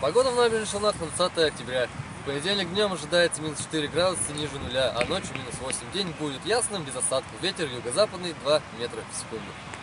Погода в набережных Челнах на 20 октября. В понедельник днем ожидается минус 4 градуса ниже нуля, а ночью минус 8. День будет ясным, без осадков. Ветер юго-западный 2 метра в секунду.